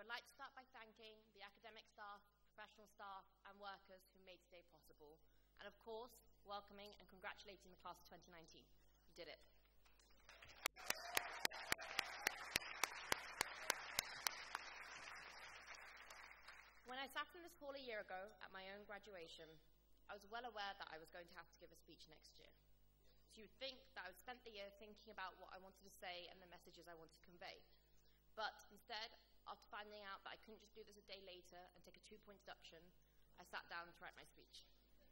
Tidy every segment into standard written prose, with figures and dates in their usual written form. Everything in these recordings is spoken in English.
I'd like to start by thanking the academic staff, professional staff, and workers who made today possible. And of course, welcoming and congratulating the class of 2019. You did it. When I sat in this hall a year ago at my own graduation, I was well aware that I was going to have to give a speech next year. So you'd think that I would spent the year thinking about what I wanted to say and the messages I wanted to convey. But instead, after finding out that I couldn't just do this a day later and take a 2-point deduction, I sat down to write my speech.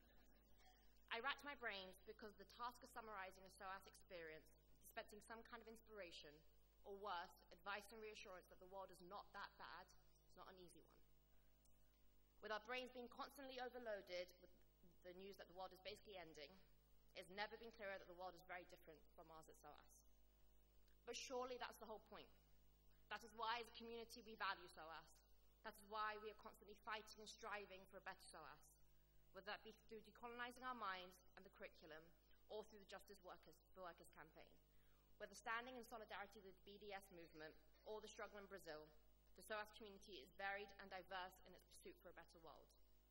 I racked my brains because the task of summarizing a SOAS experience, dispensing some kind of inspiration, or worse, advice and reassurance that the world is not that bad, is not an easy one. With our brains being constantly overloaded with the news that the world is basically ending, it's never been clearer that the world is very different from ours at SOAS. But surely that's the whole point. That is why, as a community, we value SOAS. That is why we are constantly fighting and striving for a better SOAS, whether that be through decolonizing our minds and the curriculum, or through the Justice for Workers campaign. Whether standing in solidarity with the BDS movement, or the struggle in Brazil, the SOAS community is varied and diverse in its pursuit for a better world.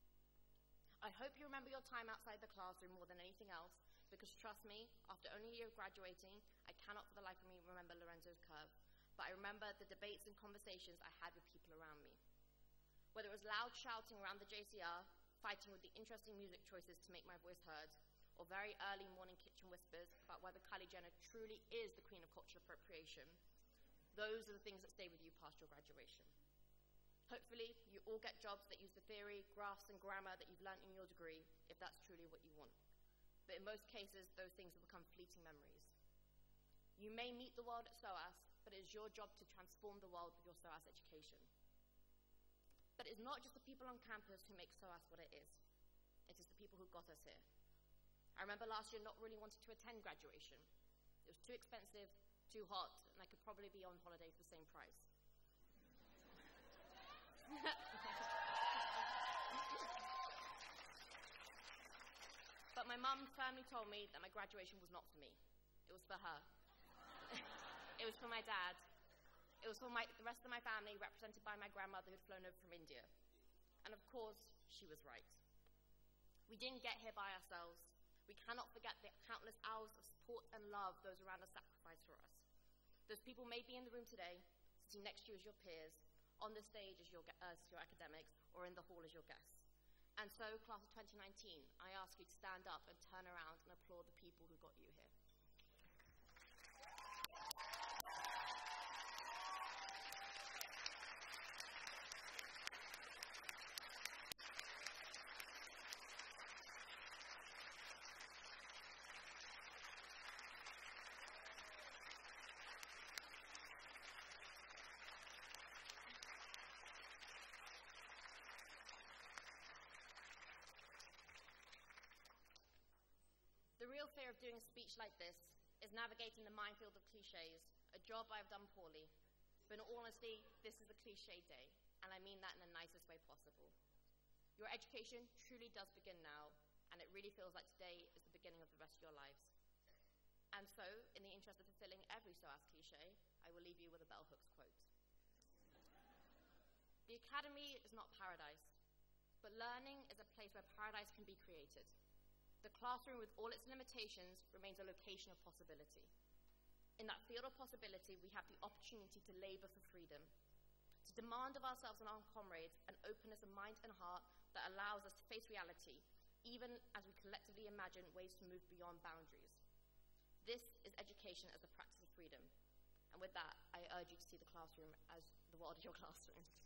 I hope you remember your time outside the classroom more than anything else, because trust me, after only a year of graduating, I cannot for the life of me remember Lorenzo's curve. But I remember the debates and conversations I had with people around me. Whether it was loud shouting around the JCR, fighting with the interesting music choices to make my voice heard, or very early morning kitchen whispers about whether Kylie Jenner truly is the queen of cultural appropriation, those are the things that stay with you past your graduation. Hopefully, you all get jobs that use the theory, graphs, and grammar that you've learned in your degree, if that's truly what you want. But in most cases, those things will become fleeting memories. You may meet the world at SOAS, but it is your job to transform the world with your SOAS education. But it's not just the people on campus who make SOAS what it is. It is the people who got us here. I remember last year not really wanting to attend graduation. It was too expensive, too hot, and I could probably be on holiday for the same price. But my mum firmly told me that my graduation was not for me. It was for her. It was for my dad. It was for the rest of my family, represented by my grandmother who'd flown over from India. And of course, she was right. We didn't get here by ourselves. We cannot forget the countless hours of support and love those around us sacrificed for us. Those people may be in the room today, sitting next to you as your peers, on the stage as your academics, or in the hall as your guests. And so, class of 2019, I ask you to stand up and turn around and applaud the people who got you here. The real fear of doing a speech like this is navigating the minefield of cliches, a job I've done poorly. But in all honesty, this is a cliche day, and I mean that in the nicest way possible. Your education truly does begin now, and it really feels like today is the beginning of the rest of your lives. And so, in the interest of fulfilling every SOAS cliche, I will leave you with a bell hooks quote. The academy is not paradise, but learning is a place where paradise can be created. The classroom, with all its limitations, remains a location of possibility. In that field of possibility, we have the opportunity to labor for freedom, to demand of ourselves and our comrades an openness of mind and heart that allows us to face reality, even as we collectively imagine ways to move beyond boundaries. This is education as a practice of freedom. And with that, I urge you to see the classroom as the world of your classroom.